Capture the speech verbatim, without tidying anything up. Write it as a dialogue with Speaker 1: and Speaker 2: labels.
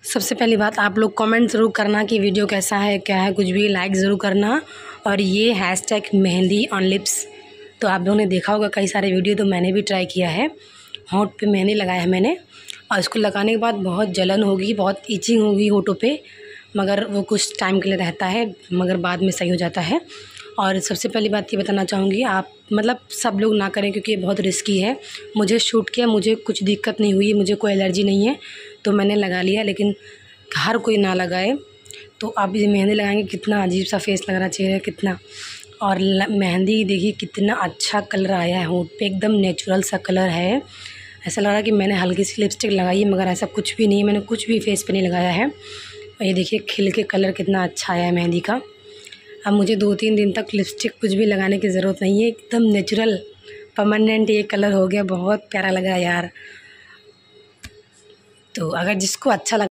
Speaker 1: सबसे पहली बात, आप लोग कमेंट ज़रूर करना कि वीडियो कैसा है, क्या है, कुछ भी लाइक ज़रूर करना। और ये हैशटैग मेहंदी ऑन लिप्स, तो आप लोगों ने देखा होगा कई सारे वीडियो, तो मैंने भी ट्राई किया है। होंठ पे मेहंदी लगाया है मैंने, और इसको लगाने के बाद बहुत जलन होगी, बहुत ईचिंग होगी होठों पे, मगर वो कुछ टाइम के लिए रहता है, मगर बाद में सही हो जाता है। और सबसे पहली बात ये बताना चाहूँगी, आप मतलब सब लोग ना करें, क्योंकि ये बहुत रिस्की है। मुझे शूट किया, मुझे कुछ दिक्कत नहीं हुई, मुझे कोई एलर्जी नहीं है, तो मैंने लगा लिया। लेकिन हर कोई ना लगाए। तो आप ये मेहंदी लगाएंगे, कितना अजीब सा फेस लग रहा चेहरे कितना। और मेहंदी देखिए कितना अच्छा कलर आया है होंठ पे, एकदम नेचुरल सा कलर है। ऐसा लग रहा है कि मैंने हल्की सी लिपस्टिक लगाई है, मगर ऐसा कुछ भी नहीं है, मैंने कुछ भी फेस पे नहीं लगाया है। और ये देखिए खिल के कलर कितना अच्छा आया है मेहंदी का। अब मुझे दो तीन दिन तक लिपस्टिक कुछ भी लगाने की ज़रूरत नहीं है, एकदम नेचुरल परमानेंट ये कलर हो गया। बहुत प्यारा लगा यार। तो अगर जिसको अच्छा लगा